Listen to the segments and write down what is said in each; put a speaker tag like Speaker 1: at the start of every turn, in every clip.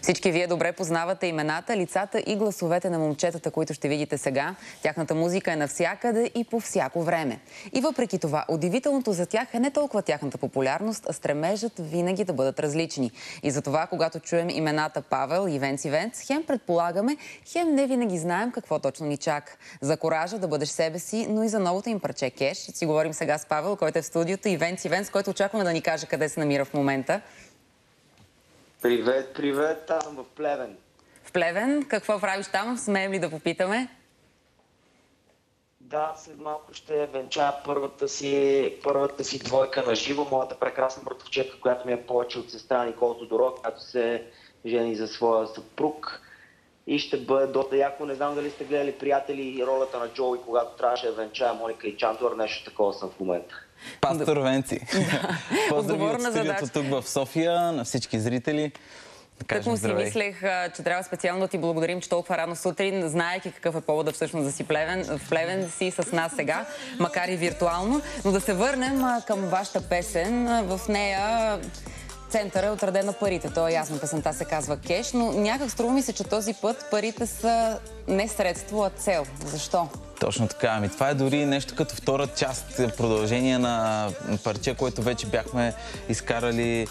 Speaker 1: Всички вие добре познавате имената, лицата и гласовете на момчетата, които ще видите сега. Тяхната музика е навсякъде и по всяко време. И въпреки това, удивителното за тях е не толкова тяхната популярност, а стремежът винаги да бъдат различни. И затова, когато чуем имената Павел и Венци Венц, хем предполагаме, хем не винаги знаем какво точно ни чака. За коража да бъдеш себе си, но и за новото им парче Кеш. Ще си говорим сега с Павел, който е в студиото, и Венци Венц, който очакваме да ни каже къде се намира в момента.
Speaker 2: Привет, привет, аз съм в Плевен.
Speaker 1: В Плевен? Какво правиш там? Смеем ли да попитаме?
Speaker 2: Да, след малко ще венчая първата си двойка на живо, моята прекрасна братовчетка, която ми е повече от сестра Никола Тодорова, която се жени за своя съпруг. И ще бъде доста яко. Не знам дали сте гледали, приятели, ролята на Джоуи, когато трябваше да венчая Моника и Чандор, нещо такова съм в момента.
Speaker 3: Пастор Венци. Поздрави от студиото тук в София на всички зрители.
Speaker 1: Так му си мислех, че трябва специално да ти благодарим, че толкова рано сутрин, знаейки какъв е повода всъщност да си в Плевен си с нас сега, макар и виртуално. Но да се върнем към вашата песен. В нея центъра е отреден на парите. То е ясно, песента се казва Кеш, но някак струва ми се, че този път парите са не средство, а цел. Защо?
Speaker 3: Точно така. Ами това е дори нещо като втора част, продължение на парче, което вече бяхме изкарали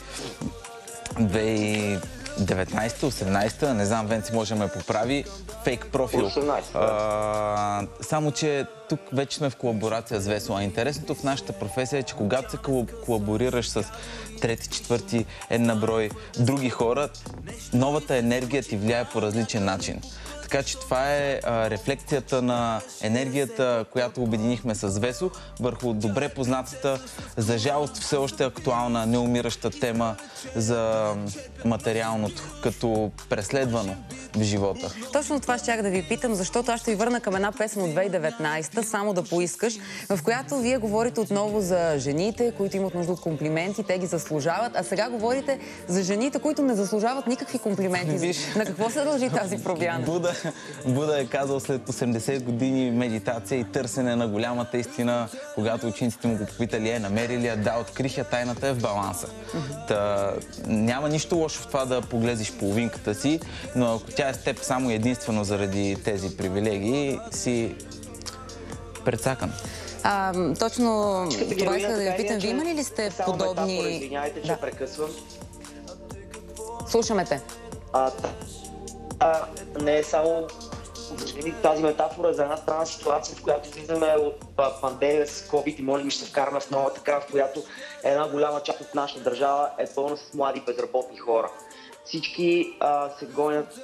Speaker 3: 2019-18, не знам, Венци може да ме поправи. Фейк профил.
Speaker 2: 18,
Speaker 3: само, че тук вече сме в колаборация с Весо. А интересното в нашата професия е, че когато се колаборираш с трети, четвърти, на брой други хора, новата енергия ти влияе по различен начин. Така че това е рефлекцията на енергията, която обединихме с Весо върху добре познатата, за жалост все още актуална, неумираща тема за материалното, като преследвано в живота.
Speaker 1: Точно това щях да ви питам, защото аз ще ви върна към една песен от 2019, Само да поискаш, в която вие говорите отново за жените, които имат нужда от комплименти, те ги заслужават, а сега говорите за жените, които не заслужават никакви комплименти. На какво се дължи тази промяна?
Speaker 3: Буда е казал след 80 години медитация и търсене на голямата истина, когато учениците му го попитали, намери ли я? Да, открих я, тайната е в баланса. Няма нищо лошо в това да погледнеш половинката си, но ако тя е с теб само единствено заради тези привилегии, си прецакан.
Speaker 1: Точно това иска да ви питам. Вие имали ли сте подобни...
Speaker 2: Извинявайте, че прекъсвам.
Speaker 1: Слушаме те.
Speaker 2: Не е само тази метафора за една странна ситуация, в която влизаме от пандемия с COVID и може би ще се вкараме в нова така, в която една голяма част от нашата държава е пълна с млади безработни хора. Всички се гонят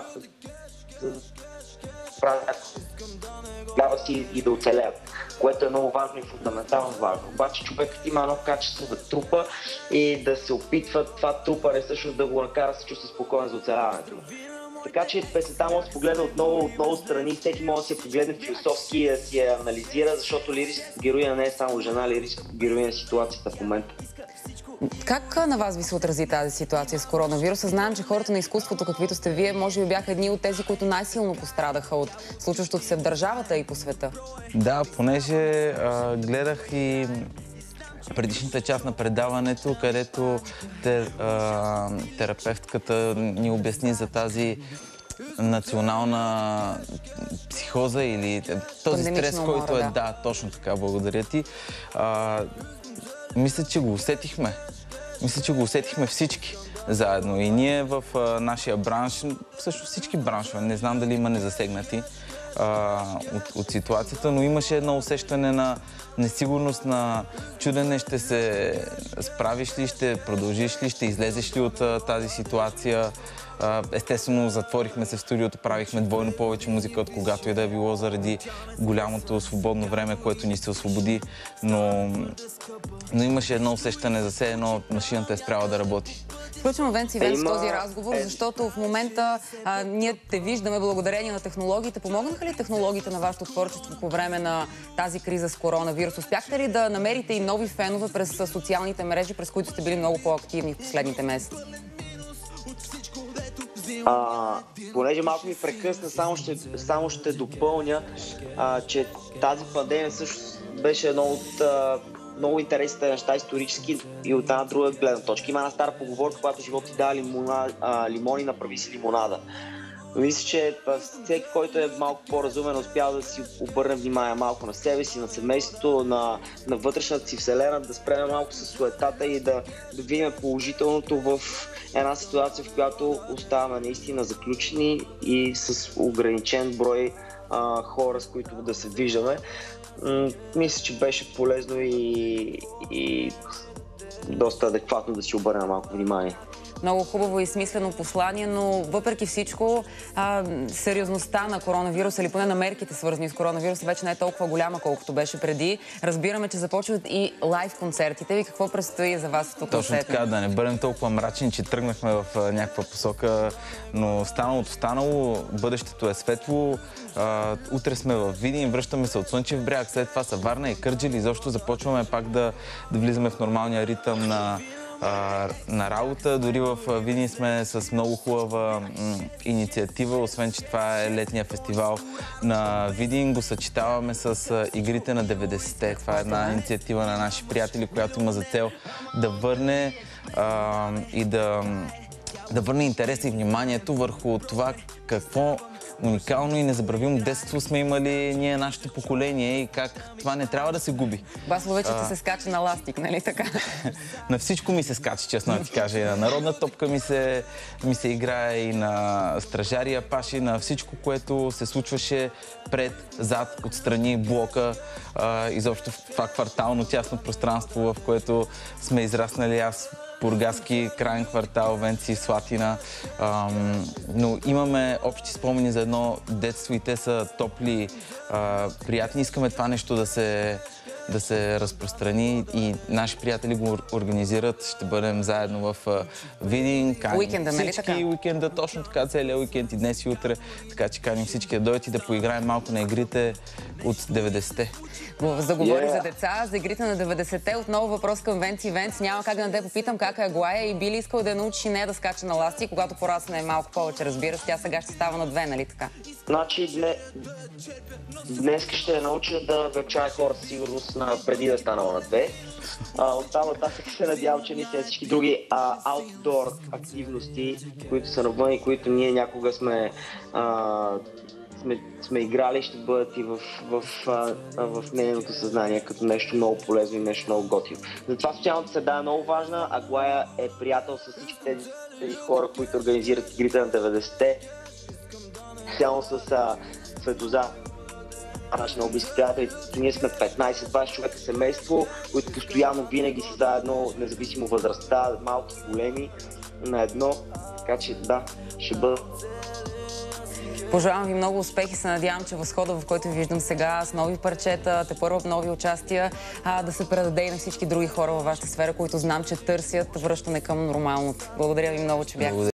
Speaker 2: трябва си и да оцелеят, което е много важно и фундаментално важно. Обаче човекът има едно качество да трупа и да се опитва това трупане всъщност да го накара да се чувства спокоен за оцеляването. Така че песента може да се погледне отново страни, всеки може да се погледне философски и да си я анализира, защото лирическата героиня не е само жена, лирическата героиня е ситуацията в момента.
Speaker 1: Как на вас ви се отрази тази ситуация с коронавируса? Знаем, че хората на изкуството, каквито сте вие, може би бяха едни от тези, които най-силно пострадаха от случващото се в държавата и по света. Да,
Speaker 3: понеже гледах и предишната част на предаването, където терапевтката ни обясни за тази национална психоза или този стрес, който е... Да, точно така, благодаря ти. Мисля, че го усетихме. Мисля, че го усетихме всички заедно. И ние в нашия бранш, всъщност всички браншове, не знам дали има незасегнати от ситуацията, но имаше едно усещане на несигурност, на чудене, ще се справиш ли, ще продължиш ли, ще излезеш ли от тази ситуация. Естествено, затворихме се в студиото, правихме двойно повече музика, от когато и да е било заради голямото свободно време, което ни се освободи, но имаше едно усещане за все едно, машината е спряла да работи.
Speaker 1: Включвам Венци Венц в този разговор, защото в момента ние те виждаме благодарение на технологиите. Помогнаха ли технологиите на вашето творчество по време на тази криза с коронавирус? Успяхте ли да намерите и нови фенове през социалните мрежи, през които сте били много по-активни в последните месеци?
Speaker 2: Понеже малко ми прекъсна, само ще допълня, че тази пандемия също беше едно от много интересните неща исторически и от една друга гледна точка. Има една стара поговорка, когато живот ти дава лимони, направи си лимонада. Мисля, че всеки, който е малко по-разумен, успял да си обърне внимание малко на себе си, на семейството, на вътрешната си вселена, да спреме малко с суетата и да видим положителното в една ситуация, в която оставаме наистина заключени и с ограничен брой хора, с които да се виждаме. Мисля, че беше полезно и доста адекватно да си обърнем малко внимание.
Speaker 1: Много хубаво и смислено послание, но въпреки всичко сериозността на коронавируса или поне на мерките, свързани с коронавируса, вече не е толкова голяма, колкото беше преди. Разбираме, че започват и лайв концертите ви. Какво предстои за вас тук?
Speaker 3: Точно така, да не бъдем толкова мрачни, че тръгнахме в някаква посока, но станало, бъдещето е светло. Утре сме в Видин, връщаме се от Слънчев бряг, след това са Варна и Кърджали. Изобщо започваме пак да влизаме в нормалния ритъм на работа. Дори в Видин сме с много хубава инициатива, освен че това е летния фестивал на Видин. Го съчетаваме с игрите на 90-те. Това е една инициатива на наши приятели, която има за цел да върне и да върне интереса и вниманието върху това какво уникално и незабравимо детство сме имали ние, нашето поколение, и как това не трябва да се губи.
Speaker 1: Басло вече се скача на ластик, нали така?
Speaker 3: На всичко ми се скача, честно да ти кажа. И на народна топка ми се играе, и на стражария паши, на всичко, което се случваше пред, зад, отстрани, блока, изобщо в това квартално тясно пространство, в което сме израснали. Аз Бургаски, крайен квартал, Венци, Слатина. Но имаме общи спомени за едно детство и те са топли, приятни. Искаме това нещо да се разпространи и наши приятели го организират. Ще бъдем заедно в Видин.
Speaker 1: Уикенда, нали така?
Speaker 3: Уикенда, точно така, целият уикенд и днес и утре. Така че каним всички да дойдат и да поиграем малко на игрите от 90-те.
Speaker 1: Заговори за деца, за игрите на 90-те. Отново въпрос към Венци. Венц, няма как да не те попитам как е Аглая и би ли искал да я научиш и нея да скача на ласти, когато порасне малко повече, разбираш. Тя сега ще става на 2, нали така?
Speaker 2: Значи днес ще я науча да венчае хората сигурност преди да станала на 2. Оттам нататък се надявам, че не всички други аутдор активности, които са навън и които ние някога сме играли, ще бъдат и в нейното съзнание като нещо много полезно и нещо много готино. Затова социалната среда е много важна. Аглая е приятел с всички тези хора, които организират игрите на 90-те. Специално с Светоза, наши много близки приятели. Ние сме 15-20 човека семейство, които постоянно винаги са заедно, независимо възрастта, малки, големи, на едно. Така че да, ще бъда.
Speaker 1: Пожелавам ви много успех и се надявам, че възхода, в който ви виждам сега, с нови парчета, тепърва нови участия, да се предаде и на всички други хора във вашата сфера, които знам, че търсят връщане към нормалното. Благодаря ви много, че бяхте.